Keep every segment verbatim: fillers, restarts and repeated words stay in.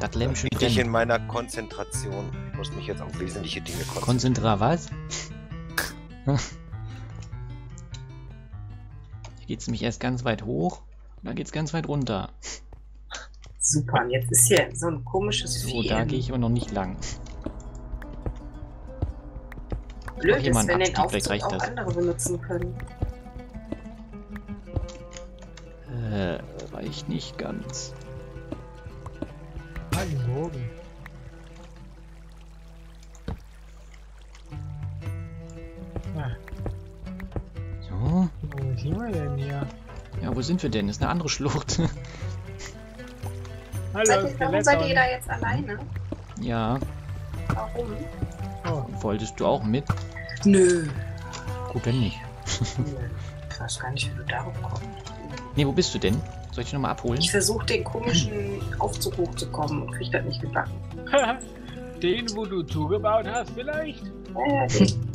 Das Lämpchen Ich brennt. in meiner Konzentration. Ich muss mich jetzt auf wesentliche Dinge konzentrieren. Konzentra was? Hier geht's nämlich erst ganz weit hoch und dann geht's ganz weit runter. Super, und jetzt ist hier so ein komisches So, Vieh. da im- gehe ich aber noch nicht lang. Blöd Mach hier mal ist, einen wenn den Abstieg, vielleicht Aufzug reicht auch das. andere benutzen können. Äh, reicht nicht ganz. Guten Morgen. Ah, So. wo sind wir denn hier? Ja, wo sind wir denn? Das ist eine andere Schlucht. Hallo, Seid ihr, warum seid ihr Skelett. da jetzt alleine? Ja, Warum? Oh, wolltest du auch mit? Nö. Gut, wenn nicht. Ich weiß gar nicht, wie du darauf kommst. Nee, wo bist du denn? Soll ich dich nochmal abholen? Ich versuche den komischen Aufzug hochzukommen und krieg das nicht gebacken. den, wo du zugebaut hast, vielleicht? Ja, den.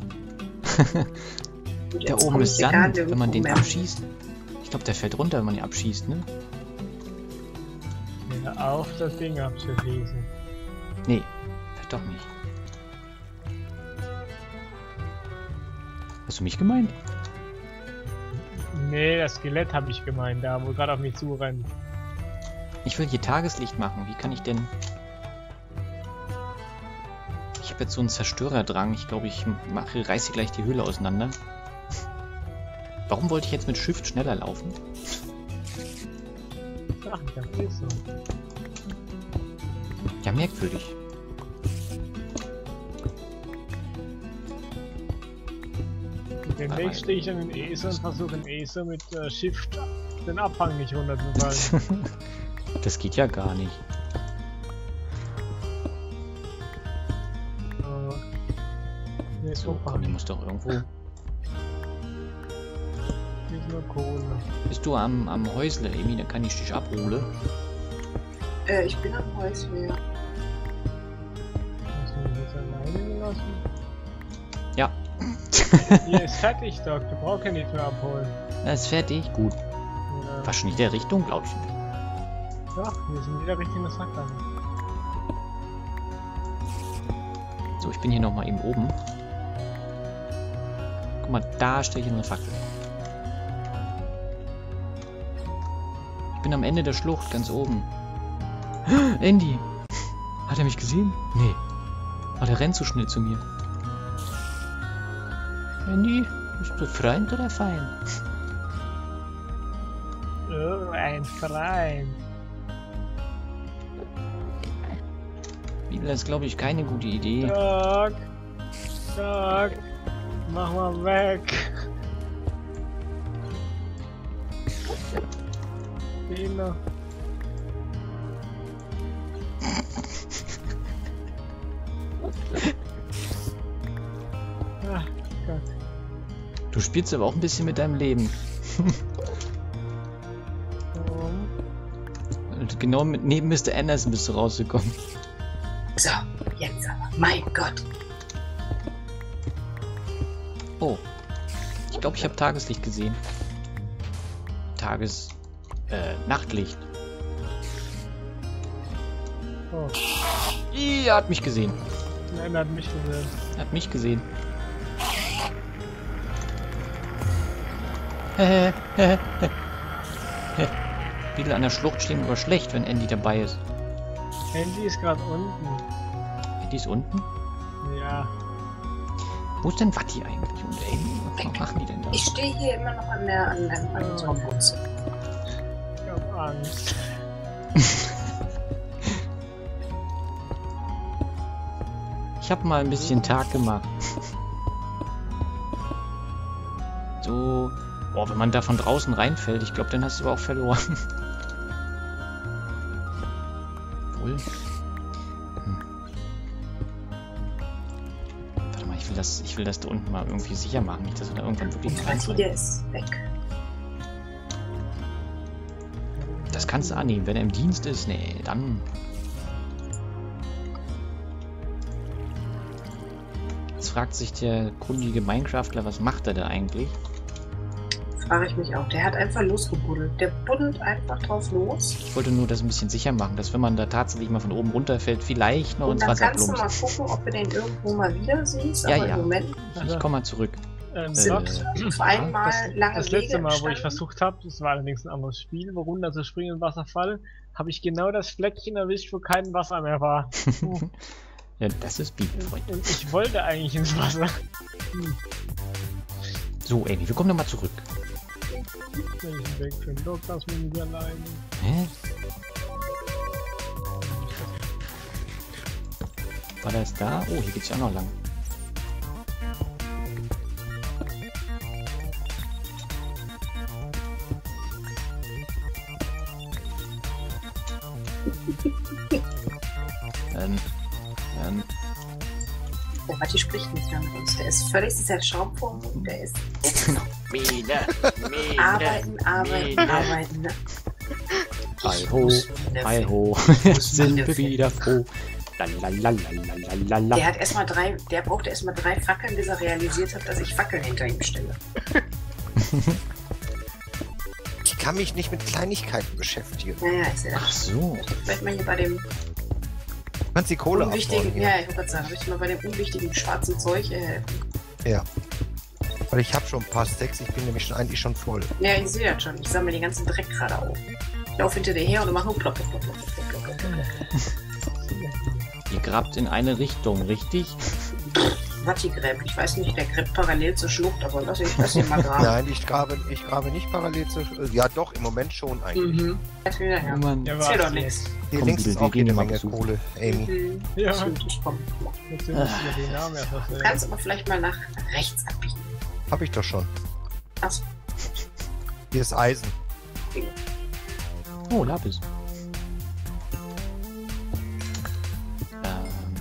Und Da jetzt oben komm ist ich hier gar Sand, wenn man nirgendwo den mehr. abschießt. Ich glaube, der fällt runter, wenn man ihn abschießt, ne? Ja, auf das Ding abzuschließen. Nee, fällt doch nicht. Hast du mich gemeint? Nee, das Skelett habe ich gemeint, da wo gerade auf mich zurennt. Ich will hier Tageslicht machen. Wie kann ich denn... Ich habe jetzt so einen Zerstörerdrang. Ich glaube, ich mache, reiße gleich die Höhle auseinander. Warum wollte ich jetzt mit Shift schneller laufen? Ach, das ist so. Ja, merkwürdig. Demnächst stehe ich an den Esel und versuche den Esel mit äh, Shift den Abhang nicht runterzufallen. Das geht ja gar nicht. äh, nee, So, so komm, die muss doch irgendwo... Nicht nur Kohle. Bist du am, am Häusle, Emi? Dann kann ich dich abholen. Äh, ich bin am Häusle. Hast du mich jetzt alleine gelassen? Ja. Hier ist fertig, Doc. Du brauchst ja nicht mehr abholen. Das ist fertig. Gut. Ja, War schon in der Richtung, glaube ich. ja, wir sind wieder richtig in der Sackgasse. So, ich bin hier nochmal eben oben. Guck mal, da stelle ich eine Fackel. Ich bin am Ende der Schlucht, ganz oben. Andy! Hat er mich gesehen? Nee. Oh, der rennt so schnell zu mir. Andy, bist du Freund oder Feind? Oh, ein Freund. Bibel, das ist, glaube ich, keine gute Idee. Doc. Doc. Mach mal weg. Fehler. Ach Gott. Du spielst aber auch ein bisschen mit deinem Leben. Warum? Und genau mit, neben Mister Anderson bist du rausgekommen. So, jetzt aber. Mein Gott. Oh. Ich glaube, ich habe Tageslicht gesehen. Tages... Äh, Nachtlicht. Oh, Ih, er hat mich gesehen. nein, er hat mich gesehen. Er hat mich gesehen. Hehe, hehe, hehe. Bibel, an der Schlucht stehen aber schlecht, wenn Andy dabei ist. Handy ist gerade unten. Die ist unten? Ja. Wo ist denn Watti eigentlich? Und Amy? Was machen die denn da? Ich stehe hier immer noch an der an, an, an unserer Putze. Ich hab Angst. Ich habe mal ein bisschen Tag gemacht. So... Boah, wenn man da von draußen reinfällt, ich glaube, dann hast du aber auch verloren. Wohl. Hm. Warte mal, ich will das, ich will das da unten mal irgendwie sicher machen, nicht, dass wir da irgendwann wirklich Warte, reinfallen. der ist weg. Das kannst du annehmen, wenn er im Dienst ist, nee, dann... Jetzt fragt sich der kundige Minecraftler, was macht er da eigentlich? Frage ich mich auch. Der hat einfach losgebuddelt. Der buddelt einfach drauf los. Ich wollte nur das ein bisschen sicher machen, dass wenn man da tatsächlich mal von oben runterfällt, vielleicht noch Und ins dann Wasser kannst du plumpst. mal gucken, ob du den irgendwo mal wieder siehst. Ja, aber ja. im Moment Ich komme mal zurück. Ähm, sind Docs, auf einmal das, lange das Wege letzte Mal, wo ich entstanden. versucht habe, das war allerdings ein anderes Spiel, wo runter zu springen im Wasserfall, habe ich genau das Fleckchen erwischt, wo kein Wasser mehr war. Hm. Ja, das ist Bienenfreund. Und ich wollte eigentlich ins Wasser. Hm. So, Amy, wir kommen nochmal zurück. Welchen Weg für den Doc, lass mich nicht alleine. Hä? War das da? Oh, hier geht's ja auch noch lang. ähm, ähm, Der Matti spricht nicht mehr mit uns. Der ist völlig, das ist der Schaum vor dem Mund. Der ist Mine, Mine, arbeiten, arbeiten, Mine. arbeiten. Ne? Hi ho, hi ho, jetzt sind wir wieder froh. Lalalalalalala. Der hat erstmal drei, der brauchte erstmal drei Fackeln, bis er realisiert hat, dass ich Fackeln hinter ihm stelle. Ich kann mich nicht mit Kleinigkeiten beschäftigen. Naja, ich sehe Ach das. so. Vielleicht mal hier bei dem Du kannst die Kohle abbauen. unwichtigen, hier. ja, ich wollte gerade sagen, möchte ich mal bei dem unwichtigen schwarzen Zeug äh, helfen. Ja. Weil ich habe schon ein paar Stacks, ich bin nämlich schon eigentlich schon voll. Ja, ich sehe das schon. Ich sammle den ganzen Dreck gerade auf. Ich laufe hinter dir her und mache nur plopp, plopp, plopp, plopp, plopp, plopp, plopp, plopp. Ihr grabt in eine Richtung, richtig? Matti gräbt. Ich weiß nicht, der gräbt parallel zur Schlucht, aber lass ich lass ihn mal graben. Nein, ich grabe, ich grabe nicht parallel zu... Ja doch, im Moment schon eigentlich. Mhm. Jetzt wieder her. Oh Mann. Ja, Erzähl doch warte nichts. Hier Komm, links Bibel, ist wir auch gehen jede mal Menge besuchen. Kohle, Amy. Mhm. Ja. Stimmt, ich komme. Jetzt sind wir den Namen erst was Du kannst aber vielleicht mal nach rechts abbiegen. Hab ich doch schon. Achso. Hier ist Eisen. Oh, Lapis. Ähm,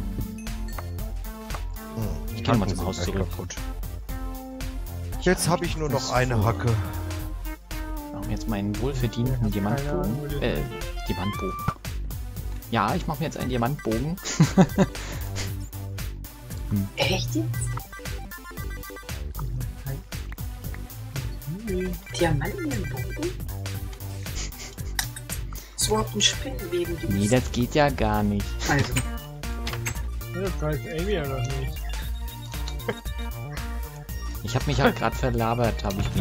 Hm, Ich geh noch mal Hacken zum Haus sind zurück. kaputt. Jetzt habe ich nur noch eine Hacke. machen wir jetzt meinen wohlverdienten Ich hab keine Ahnung, wo Diamantbogen. der Äh, Diamantbogen. Ja, ich mache mir jetzt einen Diamantbogen. Echt jetzt? Nee. Diamanten im Boden? Ist überhaupt ein Spinnenweben? die Nee, das geht ja gar nicht. Also, Das weiß Amy ja noch nicht. Ich habe mich halt gerade verlabert, habe ich mich.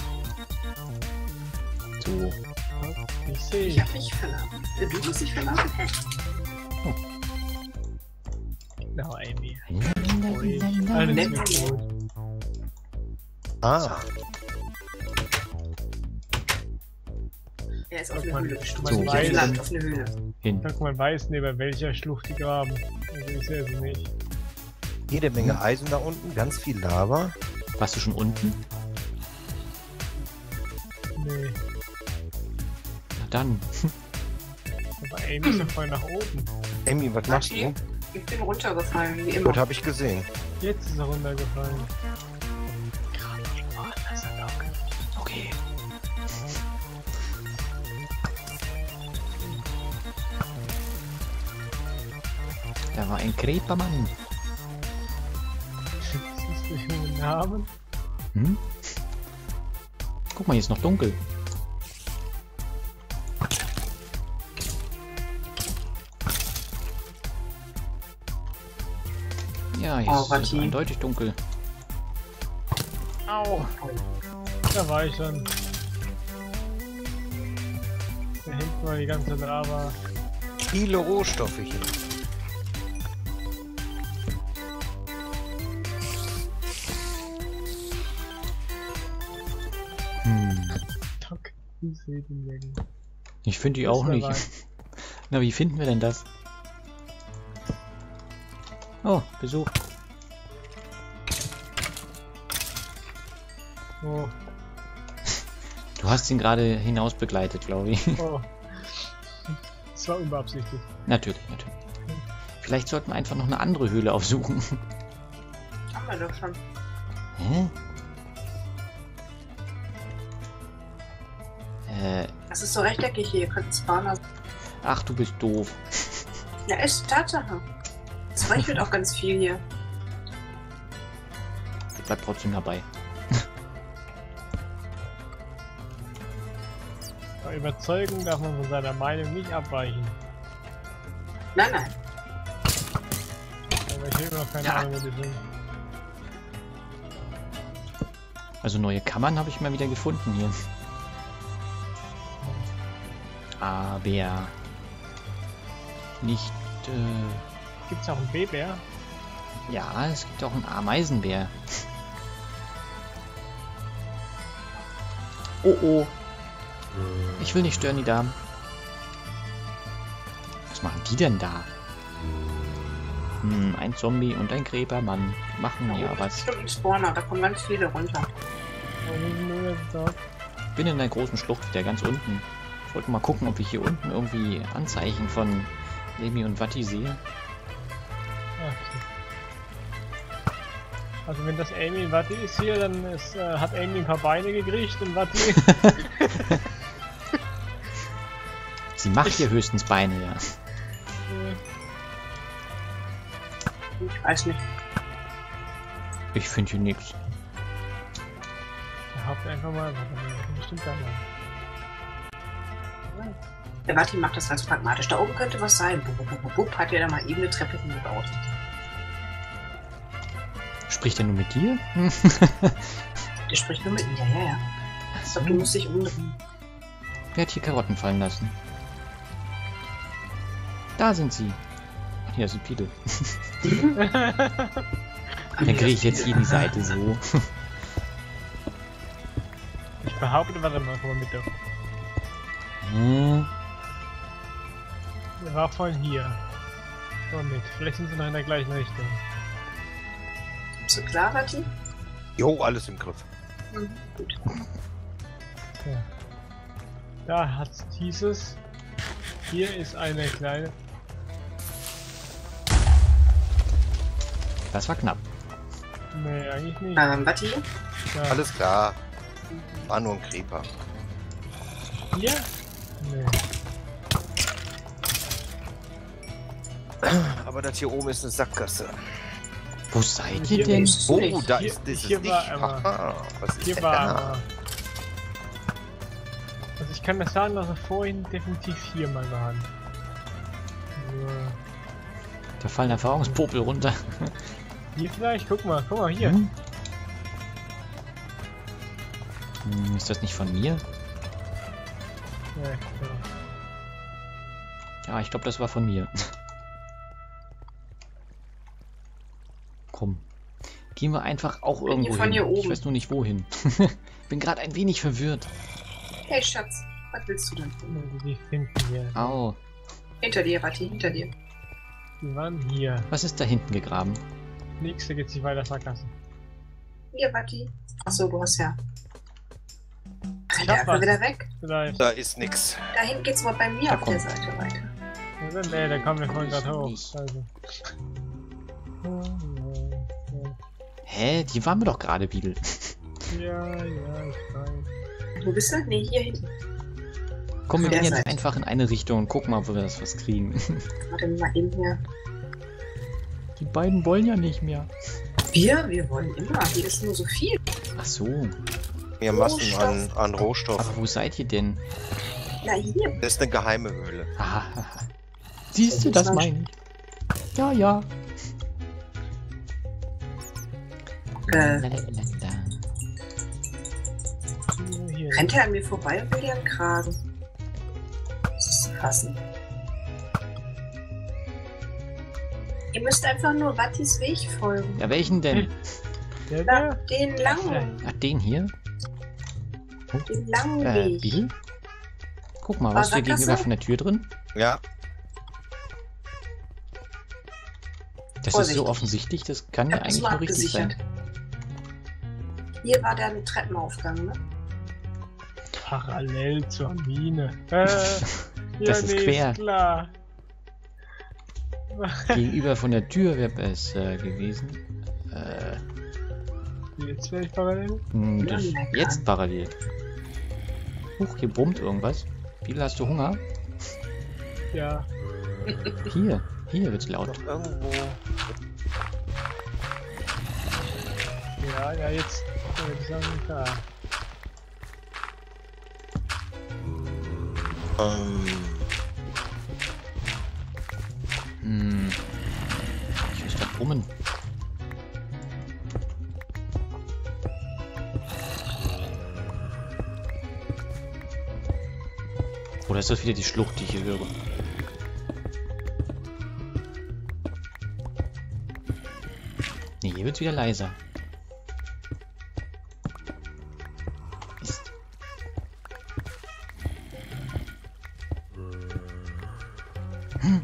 So. Ich sehe. ich hab mich verlabert. Du hast dich verlabert? Hä? Genau, Amy. Lalalala. Alles Nennt wird man gut. Ah, Er ist auf Guck eine mal, Höhle bestimmt. man Nicht auf weiß- Land, auf eine Höhle. Hin. Sag mal, weiß neben welcher Schlucht die graben. Also ich sehe sie nicht. jede Menge Eisen da unten, ganz viel Lava. Warst du schon unten? Nee. Na dann. Aber Amy ist doch voll nach oben. Amy, was machst Matti, du? ich bin runtergefallen, wie immer. Das habe ich gesehen. Jetzt ist er runtergefallen. Okay. Da war ein Creepermann. Das ist nicht mein Name. Hm? Guck mal, hier ist noch dunkel. Ja, hier Oh, ist Vati. eindeutig dunkel. Au! Da war ich schon. Da hängt mal die ganze Lava. Viele Rohstoffe hier. Hm. Tock. Ich sehe den Weg. Ich finde die Das auch wär nicht. weit. Na, wie finden wir denn das? Oh, Besuch. Oh, Du hast ihn gerade hinaus begleitet, glaube ich. oh. Das war unbeabsichtigt. Natürlich, natürlich. Vielleicht sollten wir einfach noch eine andere Höhle aufsuchen. Haben wir doch schon. Hä? Äh, Das ist so rechteckig hier, ihr könnt Spawner. ach, du bist doof. Ja, ist Tatsache. Es regnet auch ganz viel hier. Bleib trotzdem dabei. Bei Überzeugung darf man von seiner Meinung nicht abweichen. Nein, nein. Aber ich habe immer noch keine Ja. Ahnung, wo die sind. Also neue Kammern habe ich mal wieder gefunden hier. Aber nicht... Äh, Gibt's auch einen B-Bär? ja, es gibt auch einen Ameisenbär. Oh oh. Ich will nicht stören, die Damen. Was machen die denn da? Hm, ein Zombie und ein Gräbermann. Die machen ja Das was. ist bestimmt ein Spawner, da kommen ganz viele runter. Wo sind wir jetzt dort? Ich bin in der großen Schlucht wieder ganz unten. Ich wollte mal gucken, ob ich hier unten irgendwie Anzeichen von Lemi und Watti sehe. Ach, so. Also wenn das Amy und Watti ist hier, dann ist, äh, hat Amy ein paar Beine gekriegt und Watti... Sie macht hier höchstens Beine, ja. äh, Ich weiß nicht. Ich finde hier nichts. Haupt einfach mal, warte mal, bestimmt da lang. Der Watti macht das ganz pragmatisch. Da oben könnte was sein. Bup, bup, bup, bup, hat ja da mal eben eine Treppe hingebaut. Spricht er nur mit dir? Hm. Der spricht nur mit mir, ja, ja. Ich glaube, du musst dich umdrehen. Wer hat hier Karotten fallen lassen? Da sind sie. Ach, hier ist ein Pidel. Dann kriege ich jetzt hier die Seite so. Ich behaupte, warte mal, komm mal mit. Hm. Der war vorhin hier. Komm mit, vielleicht sind sie noch in der gleichen Richtung. Bist du klar, Watti? Jo, alles im Griff. Mhm, gut. Ja. Da hat's dieses. Hier ist eine kleine. Das war knapp. Nee, eigentlich nicht. Ähm, Watti? Ja. Alles klar. War nur ein Creeper. Hier? Nee. Aber das hier oben ist eine Sackgasse. Wo seid Hier ihr denn? ist es Oh, nicht. da Hier- ist dieses hier war Licht. einmal- Aha, was ist Hier denn war da? aber. Also ich kann das sagen, dass er vorhin definitiv hier mal war. So. Da fallen Erfahrungspopel runter. Hier vielleicht? Guck mal, guck mal hier. Hm? Hm, ist das nicht von mir? Ja, ja. Ja, ich glaube, das war von mir. Komm. Gehen wir einfach auch Bin irgendwo hier von hin. hier Ich oben. weiß nur nicht wohin. Bin gerade ein wenig verwirrt. Hey, Schatz. Was willst du denn? Die finden wir. Au. Hinter dir, Watti, hinter dir. Die waren hier. Was ist da hinten gegraben? Nix, da geht's nicht weiter Sackgasse. Hier, Watti. Achso, du hast ja. Ich Der hab einfach was. wieder weg. Vielleicht. Da ist nix. Da hinten geht's mal bei mir Da auf der kommt. Seite weiter. Ja, nee, da kommen wir vorhin gerade hoch. Nicht. Also. Hä? Die waren wir doch gerade, Beadle. Ja, ja, ich weiß. Wo bist du? Nee, hier hinten. Komm, wir Auf der gehen jetzt Seite. einfach in eine Richtung und gucken mal, ob wir das was kriegen. Warte mal eben hier. Die beiden wollen ja nicht mehr. Wir? Wir wollen immer. Hier ist nur so viel. Ach so. Wir Massen an, an Rohstoff. Aber wo seid ihr denn? Na, hier. Das ist eine geheime Höhle. Ah, siehst du, das meine ich. Ja, ja. Äh, Lalalala. Hier. rennt er an mir vorbei und will dir einen Kragen. Das ist fassen. Ihr müsst einfach nur Wattis Weg folgen. Ja, welchen denn? Der, Na, der? den langen, Ach, den hier? den langen Äh, Weg. Beadle? Guck mal, was ist hier Sackgasse? gegenüber von der Tür drin? Ja, Das ist Vorsichtig. so offensichtlich, das kann Ich ja hab das eigentlich mal nur richtig sein. abgesichert. Hier war der Treppenaufgang, ne? Parallel zur Mine. Äh, ja, Das ist nee, quer. Ist klar. Gegenüber von der Tür wäre es äh, gewesen. Äh, Jetzt wäre ich parallel. hm, Ja, das, lecker. jetzt parallel. Huch, hier brummt irgendwas. Beadle, hast du Hunger? Ja. Hier, hier wird's laut. noch irgendwo. Ja, ja, jetzt würde ich sagen, da. Ähm, Hm. Ich muss grad brummen. Oder ist das wieder die Schlucht, die ich hier höre? Nee, hier wird's wieder leiser. Mist. Hm.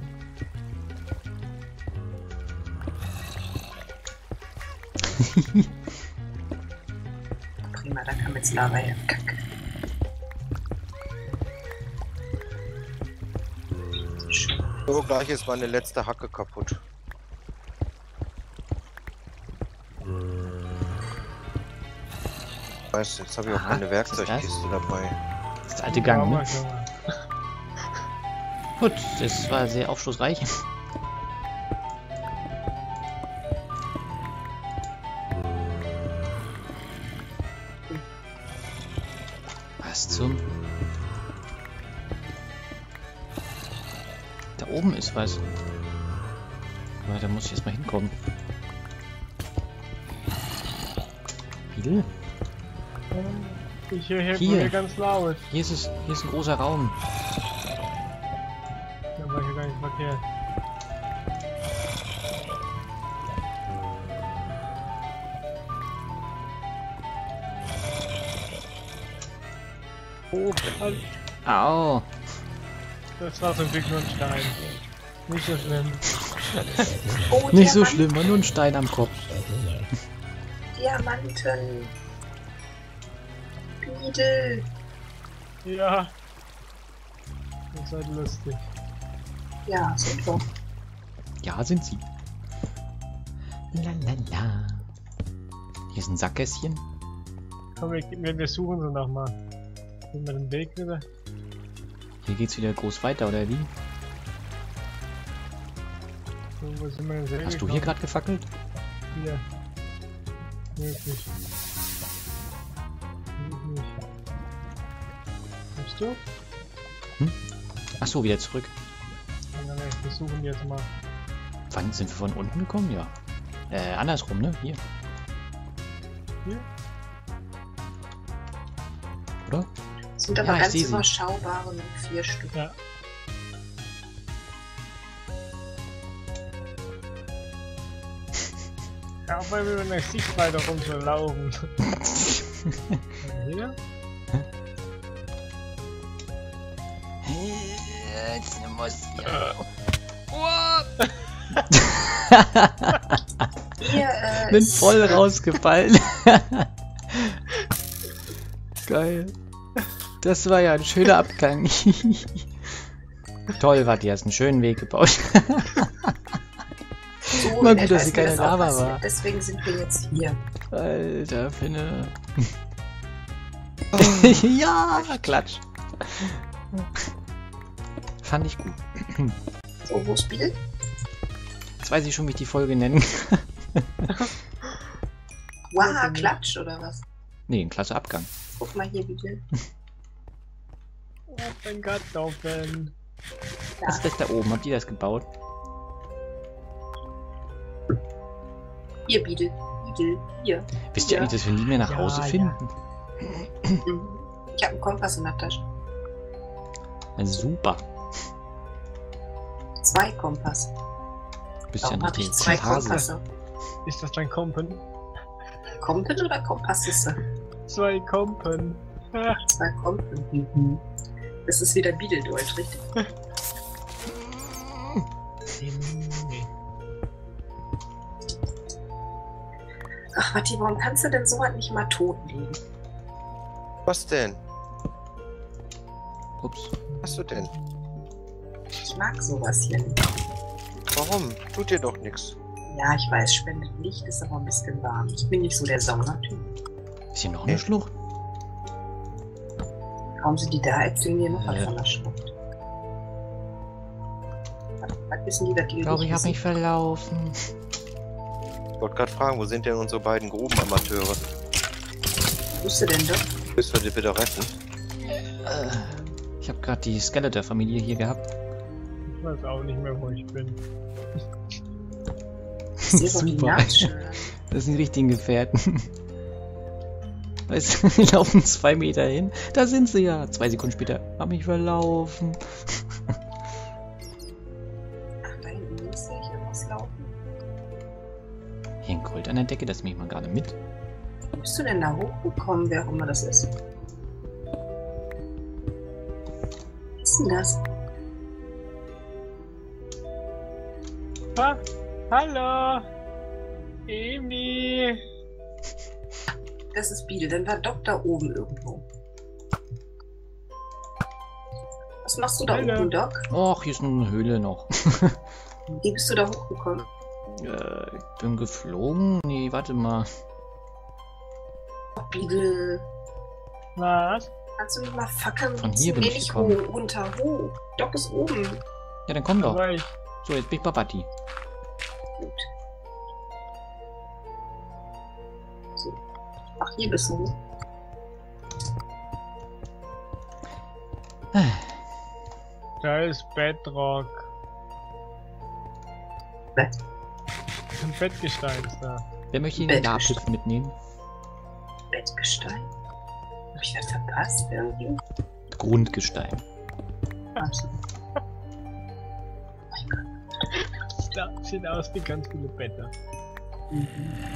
Prima, da kam jetzt Lava her. Kacke. so, gleich ist meine letzte Hacke kaputt. Weißt du, jetzt habe ich auch Aha, keine was ist Werkzeugkiste dabei. Das ist der alte Gang, ne? Schau mal. Gut, das war sehr aufschlussreich. Was zum... Da oben ist was. Aber da muss ich erstmal hinkommen. Bitte? Ich höre hier, Hier. hier ganz laut. Hier ist es, hier ist ein großer Raum. Da war hier gar nicht verkehrt. Oh, halt. Au! Das war zum Glück nur ein Stein. Nicht so schlimm. Oh, Nicht so Diamant- schlimm, war nur ein Stein am Kopf. Diamanten. Biedel. Ja. Das ist halt lustig. Ja, super. Ja, sind sie. Lalala. Hier ist ein Sackgässchen. Komm, wir, wir, wir suchen sie nochmal. Finden wir den Weg wieder? Hier geht's wieder groß weiter, oder wie? So, wo sind wir denn Hast du hier gerade gefackelt? Hier. Möglich. Möglich. Kommst du? Ach so, wieder zurück. Ja, nee, wir suchen die jetzt mal. Wann sind wir von unten gekommen? Ja. Äh, andersrum, ne? Hier. Hier? Oder? Sind aber Ja, ich ganz seh sie. überschaubare nur vier Stück. Ja. Ja, auch weil wir in der Sichtweite rumlaufen. Hier? Jetzt muss Hier, äh, Bin ist- voll rausgefallen. Geil. Das war ja ein schöner Abgang. Toll, Vati, hast einen schönen Weg gebaut. So Mal in gut, etwa dass ist sie mir keine das auch Lava passiert. war. Deswegen sind wir jetzt hier. Alter, Finne. Ja, Klatsch. Fand ich gut. So, wo ist Biedel? Jetzt weiß ich schon, wie ich die Folge nennen kann. Wow, Klatsch oder was? Nee, ein klasse Abgang. Guck mal hier, Biedel. Oh, mein Kartoffeln. Ja. Was ist das da oben? Habt ihr das gebaut? Hier, Biedel. Biedel. Hier. Wisst ihr Ja. eigentlich, dass wir nie mehr nach Ja, Hause ja. finden? Mhm. Ich habe einen Kompass in der Tasche. Super. Zwei Kompass. Du bist ja Warum habe nicht ich die zwei Hase. Kompasse? Ist das dein Kompen? Kompen oder Kompassisse? Zwei Kompen. Ah, Zwei Kompen. Mhm. Das ist wieder Biedeldeutsch, richtig? Ach, Matti, warum kannst du denn so was nicht mal totlegen? Was denn? Ups. Was hast du denn? Ich mag sowas hier nicht. Warum? Tut dir doch nichts. Ja, ich weiß, spendet Licht, ist aber ein bisschen warm. Ich bin nicht so der Saunatyp. Ist hier noch eine Nee. Schlucht? Kaum sind die da, erzählen die noch was Äh. von der Schlucht. Was, was wissen die, dass die Ich glaube, nicht ich habe wissen? mich verlaufen. Ich wollte gerade fragen, wo sind denn unsere beiden Grubenamateure? Wo bist du denn da? Müssen wir die bitte retten? Äh, Ich habe gerade die Skeletor-Familie hier gehabt. Ich weiß auch nicht mehr, wo ich bin. Ich sehe doch die Super. Namensschilder. Das sind die richtigen Gefährten. Weißt du, wir laufen zwei Meter hin. Da sind sie ja. Zwei Sekunden später. Hab mich verlaufen. Ach, da hinten muss ich irgendwas laufen. Hier ein Gold an der Decke, das nehme ich mal gerade mit. Wie bist du denn da hochgekommen, wer auch immer das ist? Was ist denn das? Ha Hallo! Emi! Das ist Beedle, dann war Doc da oben irgendwo. Was machst du da Hallo. oben, Doc? Och, hier ist noch eine Höhle noch. Wie bist du da hochgekommen? äh, ich bin geflogen? Nee, warte mal. Oh, Beedle, Was? kannst du mich mal fackeln? Von hier bin nee, ich nicht gekommen. hoch, runter, hoch. Doc ist oben. Ja, dann komm doch. Aber ich. So, jetzt bin ich Babati. Gut. So. Ach, hier bist du. Da ist Bedrock. Bett? Ein Bettgestein ist da. Wer möchte den Bettgestein. Lapis mitnehmen? Bettgestein. Hab ich das verpasst irgendwie? Grundgestein. Also. Da sieht aus wie ganz viele Betten. Mhm.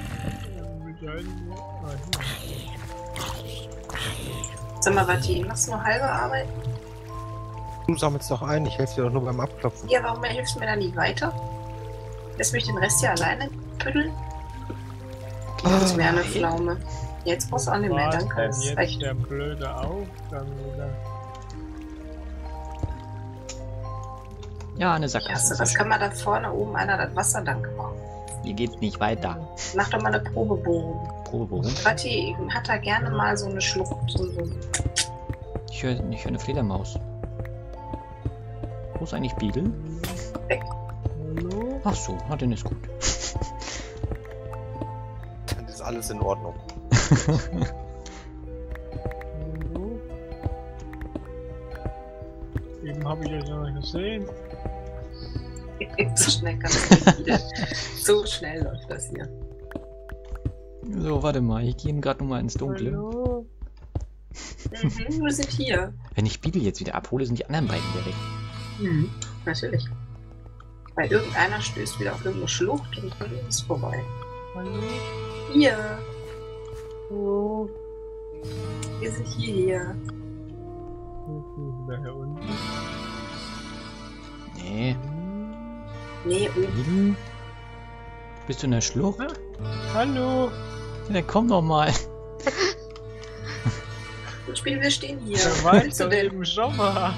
Sag mal, Vati, machst du noch halbe Arbeit? Du sammelst doch ein, ich helfe dir doch nur beim Abklopfen. Ja, warum hilfst du mir dann nicht weiter? Lässt mich den Rest ja alleine pütteln? Das wäre eine Pflaume. Jetzt brauchst du auch nicht mehr, Was danke. denn Das ist jetzt recht. der blöde Aufgang wieder? Ja, eine Ja, Sackgasse. so, was kann man da vorne oben einer das Wasser dann gebrauchen? Hier geht's nicht weiter. Mach doch mal eine Probebohrung. Probebohrung. Vati hat da gerne mal so eine Schlucht. So, so. Ich höre ich hör eine Fledermaus. Wo ist eigentlich Beedle? Hallo? Ach so, na, dann ist gut. Dann ist alles in Ordnung. Hallo? Eben habe ich euch noch nicht gesehen. So schnell kann das nicht wieder. So schnell läuft das hier. So, warte mal, ich gehe gerade noch mal ins Dunkle. Hallo? Mhm, wir sind hier. Wenn ich Beedle jetzt wieder abhole, sind die anderen beiden wieder weg. Mhm, natürlich. Weil irgendeiner stößt wieder auf irgendeine Schlucht und dann ist es vorbei. Hallo? Hier, Hallo? wir sind hierher. Jetzt bin ich wieder hier unten. Nee, Nee, oben. Beedle? Bist du in der Schlucht? Hallo? Ja, dann komm doch mal. Gut, Spiel, wir stehen hier. Der Was war willst du doch denn? eben schon mal.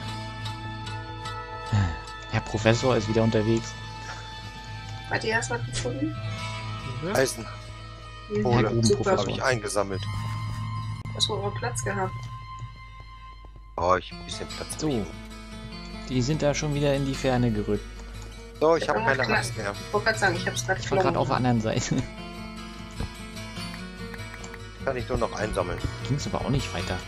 Herr Professor ist wieder unterwegs. Warte, hast du was gefunden? Eisen, Mhm, Kohle, oben, super. Professor. habe ich eingesammelt. Hast du auch Platz gehabt? Oh, ich ein bisschen Platz. So. Die sind da schon wieder in die Ferne gerückt. So, ich habe Ja, keine klar. Axt mehr. Ich wollte gerade sagen, ich hab's gerade Ich war gerade auf der anderen Seite. Kann ich nur noch einsammeln. Ging's aber auch nicht weiter.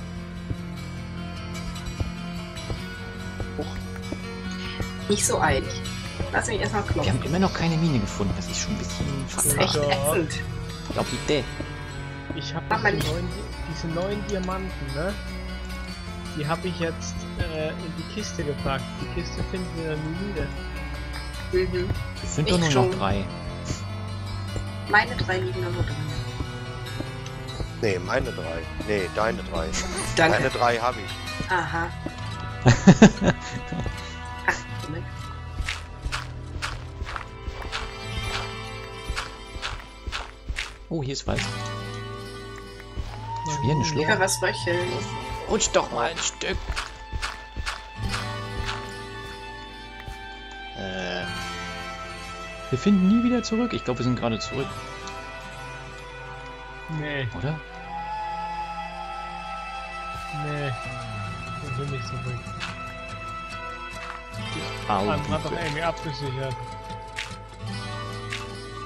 Nicht so eilig. Lass mich erstmal Wir klopfen. haben immer noch keine Mine gefunden. Das ist schon ein bisschen Das ist fatal. echt Ja. ätzend. Ich glaube, die Idee. Ich habe Mach mal diese, nicht. neuen- diese neuen Diamanten, ne? Die habe ich jetzt äh, in die Kiste gepackt. Die Kiste finden wir dann nie wieder. Mhm. Es sind Ich doch nur schon. noch drei. Meine drei liegen da nur drin. Nee, meine drei. Nee, deine drei. Danke. Deine drei habe ich. Aha. Ach, Moment. Oh, hier ist was. Schon wieder eine Ich Schlucht. höre was röcheln. Rutsch doch mal ein Stück. Äh. Wir finden nie wieder zurück. Ich glaube, wir sind gerade zurück, Nee, oder? nee. Ich bin nicht zurück. Au, Man hat doch Bitte. irgendwie abgesichert.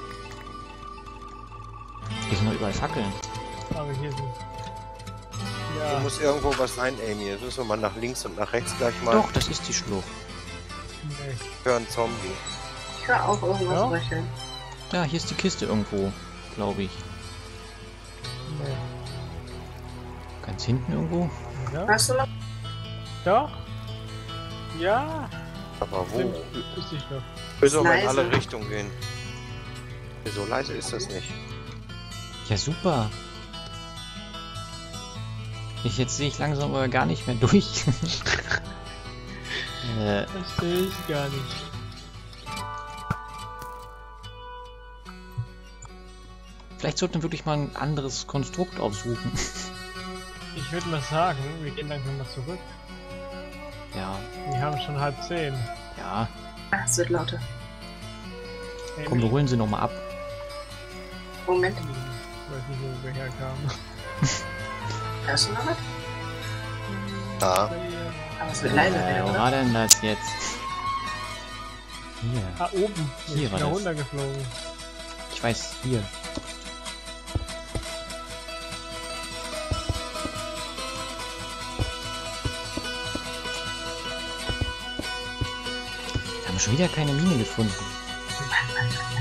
Hier sind noch überall Fackeln. Aber hier sind Hier Ja. muss irgendwo was sein, Amy. Jetzt müssen wir mal nach links und nach rechts gleich mal. Doch, das ist die Schlucht. Nee. Ich höre einen Zombie. Ich höre auch irgendwas Ja? röcheln. Ja, hier ist die Kiste irgendwo, glaube ich. Nee. Ganz hinten irgendwo. Ja? Hast du noch? Doch. Ja. Aber wo? Stimmt. Ist die Schlucht. Müssen wir mal in Leise. alle Richtungen gehen. So leise ist das nicht. Ja, super. Ich, jetzt sehe ich langsam aber gar nicht mehr durch. äh, Verstehe ich gar nicht. vielleicht sollten wir wirklich mal ein anderes Konstrukt aufsuchen. Ich würde mal sagen, wir gehen langsam mal zurück. Ja, Wir haben schon halb zehn. ja. Ah, es wird lauter. Komm, wir holen sie nochmal ab. Moment, Ich weiß nicht, wo wir herkamen. hörst du noch was? Ja. Aber es wird leiser Äh, werden, wo oder? war denn das jetzt? Hier. Ah, oben. Hier Ich war bin da das. runtergeflogen. Ich weiß, hier. Wir haben schon wieder keine Mine gefunden.